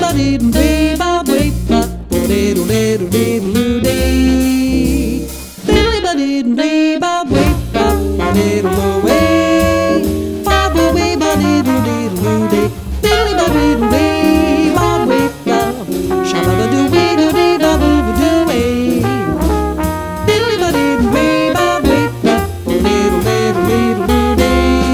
ba dee dee ba wee ba bo dee do dee do dee do dee. Diddly ba dee dee ba wee ba bo dee do wee ba bo wee ba dee do dee do dee. Diddly ba dee dee ba wee ba shabba ba do wee do dee ba boo ba do wee. Diddly ba dee dee ba wee ba bo dee do dee do dee do dee.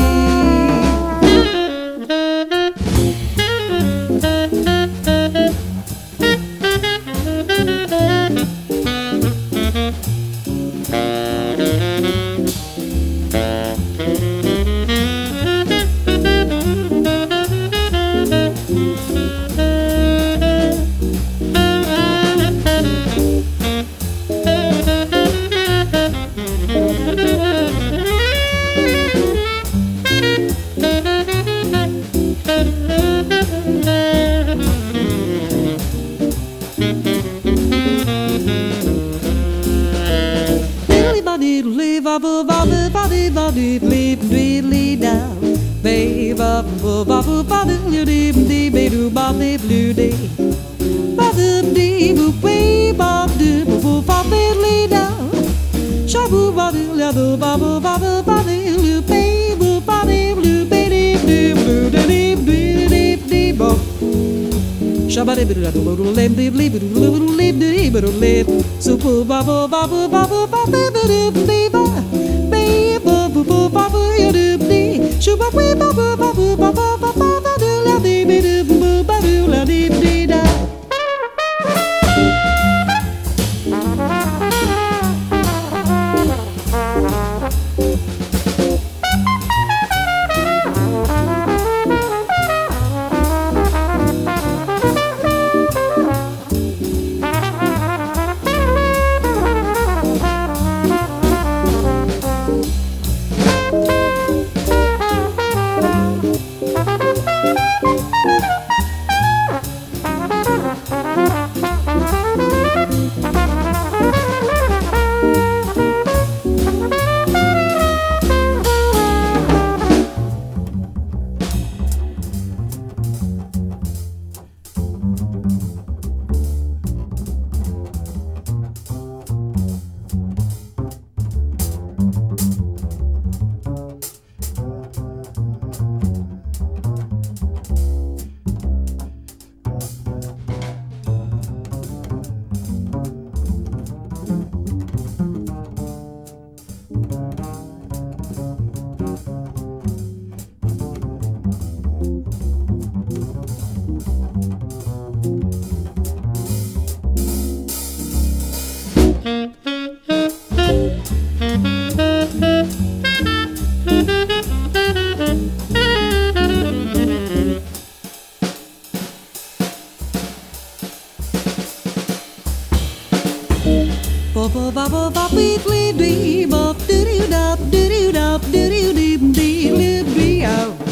ba ba ba beep beep beep, doo doo doo doo doo doo doo doo doo doo doo.